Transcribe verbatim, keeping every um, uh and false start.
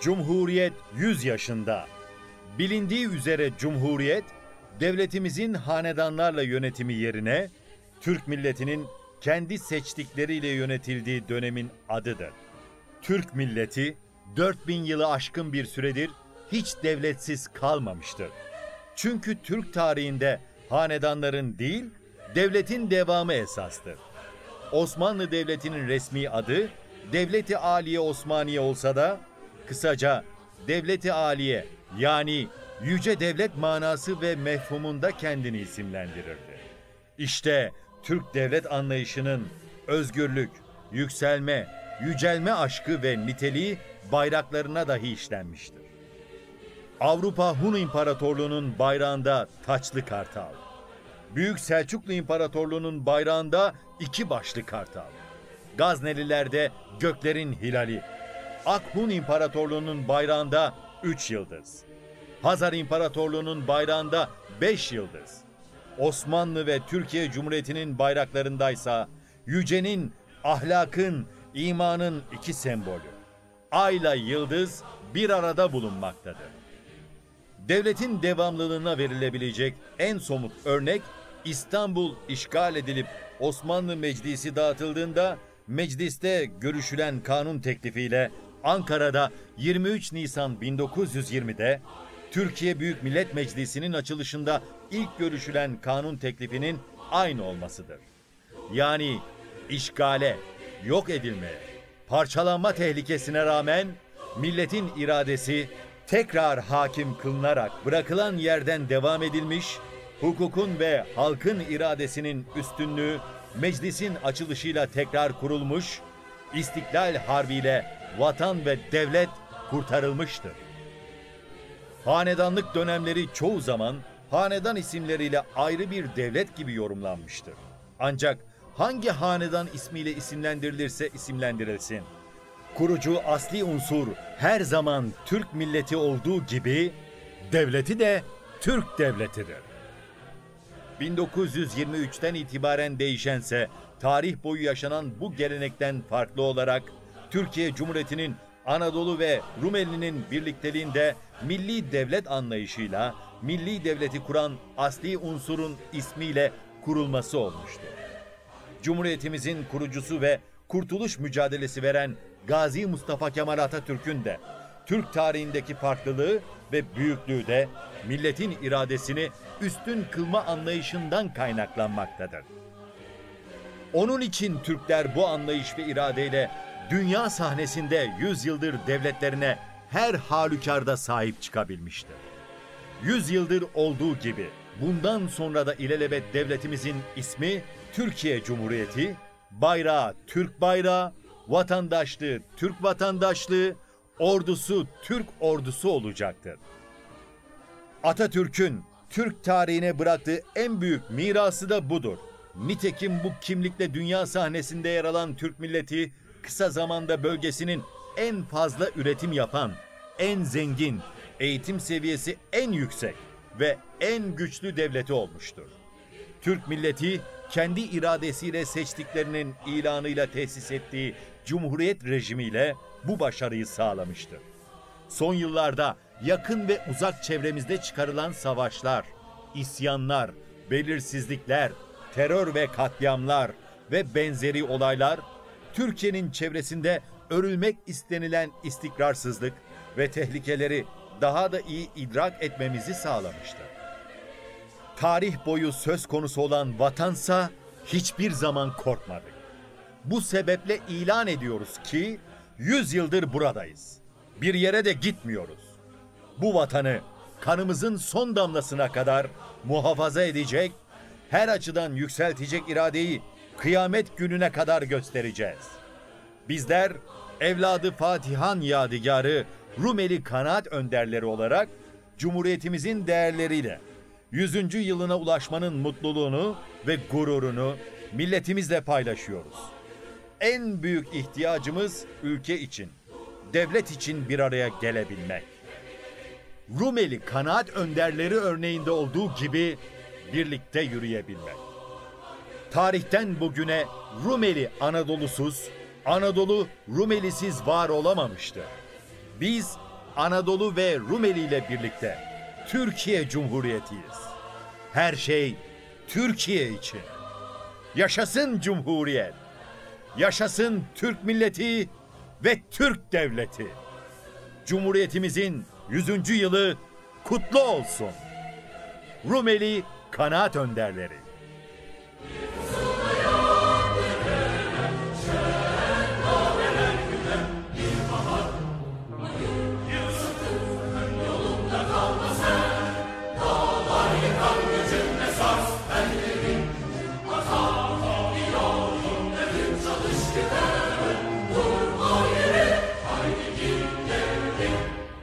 Cumhuriyet yüz yaşında. Bilindiği üzere Cumhuriyet, devletimizin hanedanlarla yönetimi yerine Türk milletinin kendi seçtikleriyle yönetildiği dönemin adıdır. Türk milleti dört bin yılı aşkın bir süredir hiç devletsiz kalmamıştır. Çünkü Türk tarihinde hanedanların değil, devletin devamı esastır. Osmanlı Devleti'nin resmi adı Devlet-i Aliye Osmaniye olsa da kısaca Devlet-i Aliye yani yüce devlet manası ve mefhumunda kendini isimlendirirdi. İşte Türk devlet anlayışının özgürlük, yükselme, yücelme aşkı ve niteliği bayraklarına dahi işlenmiştir. Avrupa Hun İmparatorluğu'nun bayrağında taçlı kartal, Büyük Selçuklu İmparatorluğu'nun bayrağında iki başlı kartal, Gaznelilerde göklerin hilali, Ak-Hun İmparatorluğu'nun bayrağında üç yıldız, Hazar İmparatorluğu'nun bayrağında beş yıldız, Osmanlı ve Türkiye Cumhuriyeti'nin bayraklarındaysa yücenin, ahlakın, imanın iki sembolü, ayla yıldız bir arada bulunmaktadır. Devletin devamlılığına verilebilecek en somut örnek, İstanbul işgal edilip Osmanlı Meclisi dağıtıldığında mecliste görüşülen kanun teklifiyle Ankara'da yirmi üç Nisan bin dokuz yüz yirmi'de Türkiye Büyük Millet Meclisi'nin açılışında ilk görüşülen kanun teklifinin aynı olmasıdır. Yani işgale, yok edilmeye, parçalanma tehlikesine rağmen milletin iradesi tekrar hakim kılınarak bırakılan yerden devam edilmiş, hukukun ve halkın iradesinin üstünlüğü meclisin açılışıyla tekrar kurulmuş, İstiklal Harbi'yle vatan ve devlet kurtarılmıştır. Hanedanlık dönemleri çoğu zaman hanedan isimleriyle ayrı bir devlet gibi yorumlanmıştır. Ancak hangi hanedan ismiyle isimlendirilirse isimlendirilsin, kurucu asli unsur her zaman Türk milleti olduğu gibi devleti de Türk devletidir. bin dokuz yüz yirmi üç'ten itibaren değişense tarih boyu yaşanan bu gelenekten farklı olarak Türkiye Cumhuriyeti'nin Anadolu ve Rumeli'nin birlikteliğinde milli devlet anlayışıyla milli devleti kuran asli unsurun ismiyle kurulması olmuştur. Cumhuriyetimizin kurucusu ve kurtuluş mücadelesi veren Gazi Mustafa Kemal Atatürk'ün de Türk tarihindeki farklılığı ve büyüklüğü de milletin iradesini üstün kılma anlayışından kaynaklanmaktadır. Onun için Türkler bu anlayış ve iradeyle dünya sahnesinde yüzyıldır devletlerine her halükarda sahip çıkabilmiştir. Yüzyıldır olduğu gibi bundan sonra da ilelebet devletimizin ismi Türkiye Cumhuriyeti, bayrağı Türk bayrağı, vatandaşlığı Türk vatandaşlığı, ordusu Türk ordusu olacaktır. Atatürk'ün Türk tarihine bıraktığı en büyük mirası da budur. Nitekim bu kimlikle dünya sahnesinde yer alan Türk milleti kısa zamanda bölgesinin en fazla üretim yapan, en zengin, eğitim seviyesi en yüksek ve en güçlü devleti olmuştur. Türk milleti kendi iradesiyle seçtiklerinin ilanıyla tesis ettiği Cumhuriyet rejimiyle bu başarıyı sağlamıştır. Son yıllarda yakın ve uzak çevremizde çıkarılan savaşlar, isyanlar, belirsizlikler, terör ve katliamlar ve benzeri olaylar Türkiye'nin çevresinde örülmek istenilen istikrarsızlık ve tehlikeleri daha da iyi idrak etmemizi sağlamıştır. Tarih boyu söz konusu olan vatansa hiçbir zaman korkmadık. Bu sebeple ilan ediyoruz ki yüz yıldır buradayız. Bir yere de gitmiyoruz. Bu vatanı kanımızın son damlasına kadar muhafaza edecek, her açıdan yükseltecek iradeyi kıyamet gününe kadar göstereceğiz. Bizler evladı Fatihan yadigarı Rumeli kanaat önderleri olarak Cumhuriyetimizin değerleriyle yüzüncü yılına ulaşmanın mutluluğunu ve gururunu milletimizle paylaşıyoruz. En büyük ihtiyacımız ülke için, devlet için bir araya gelebilmek. Rumeli kanaat önderleri örneğinde olduğu gibi birlikte yürüyebilmek. Tarihten bugüne Rumeli Anadolu'suz, Anadolu Rumelisiz var olamamıştır. Biz Anadolu ve Rumeli ile birlikte Türkiye Cumhuriyeti'yiz. Her şey Türkiye için. Yaşasın Cumhuriyet. Yaşasın Türk milleti ve Türk devleti. Cumhuriyetimizin yüzüncü yılı kutlu olsun. Rumeli Kanaat Önderleri.